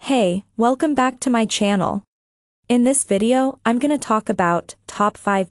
Hey, welcome back to my channel. In this video, I'm gonna talk about top 5